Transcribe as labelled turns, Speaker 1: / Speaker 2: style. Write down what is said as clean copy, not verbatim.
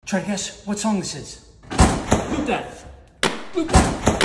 Speaker 1: Try to guess what song this is. Loop that. Loop that.